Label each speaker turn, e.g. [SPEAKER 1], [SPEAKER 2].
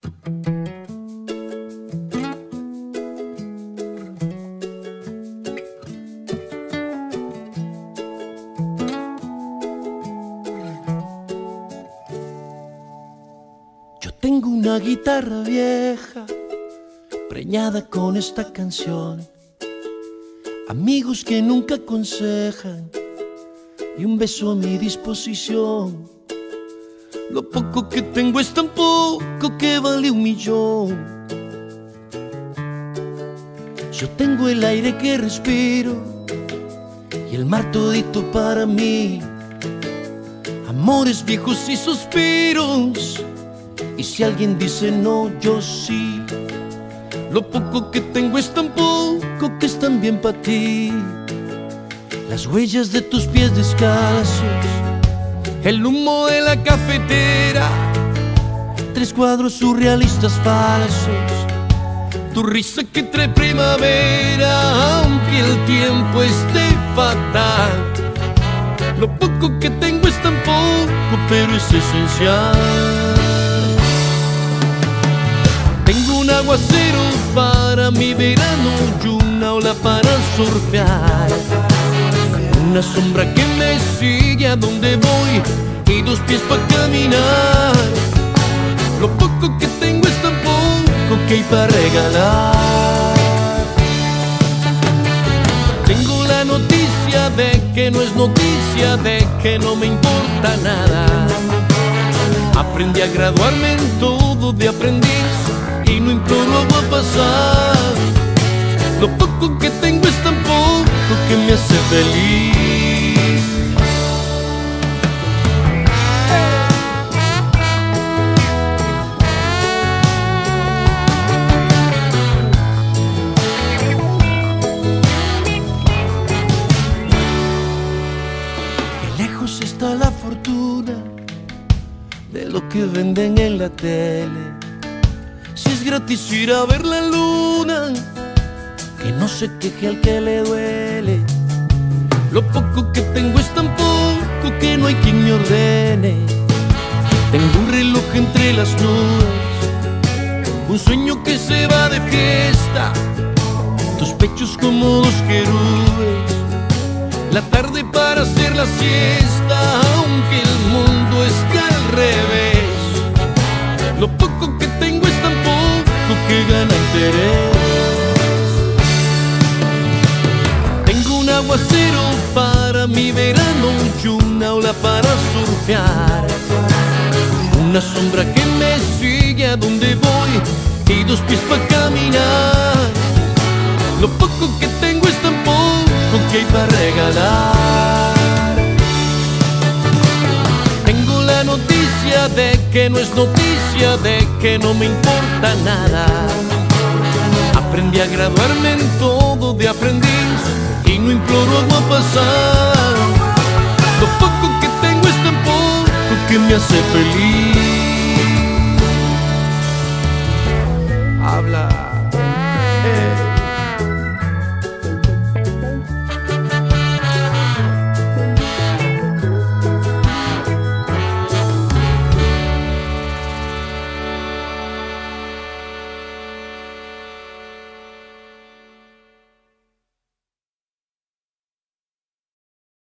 [SPEAKER 1] Yo tengo una guitarra vieja, preñada con esta canción, amigos que nunca aconsejan y un beso a mi disposición. Lo poco que tengo es tan poco que vale 1.000.000. Yo tengo el aire que respiro y el mar todito para mí, amores viejos y suspiros. Y si alguien dice no, yo sí. Lo poco que tengo es tan poco que es también para ti. Las huellas de tus pies descalzos, el humo de la cafetera, 3 cuadros surrealistas falsos, tu risa que trae primavera, aunque el tiempo esté fatal. Lo poco que tengo es tan poco, pero es esencial. Tengo un aguacero para mi verano y una ola para surfear, una sombra que me sigue a donde voy y 2 pies para caminar. Lo poco que tengo es tan poco que hay para regalar. Tengo la noticia de que no es noticia, de que no me importa nada. Aprendí a graduarme en todo de aprendiz y no imploro agua pasar. Lo poco que tengo es tan poco que me hace feliz. Qué lejos está la fortuna de lo que venden en la tele. Si es gratis ir a ver la luna, que no se queje al que le duele. Lo poco que tengo es tan poco que no hay quien me ordene. Tengo un reloj entre las nubes, un sueño que se va de fiesta, tus pechos como 2 querubes, la tarde para hacer la siesta, aunque el mundo esté al revés. Lo poco que tengo es tan poco que gana interés. Tengo un aguacero para mi verano y una ola para surfear, una sombra que me sigue a donde voy y 2 pies para caminar. Lo poco que tengo es tan poco que hay para regalar. Tengo la noticia de que no es noticia, de que no me importa nada. Aprendí a graduarme en todo de aprendiz y no imploro agua pasar. Lo poco que tengo es tan poco que me hace feliz.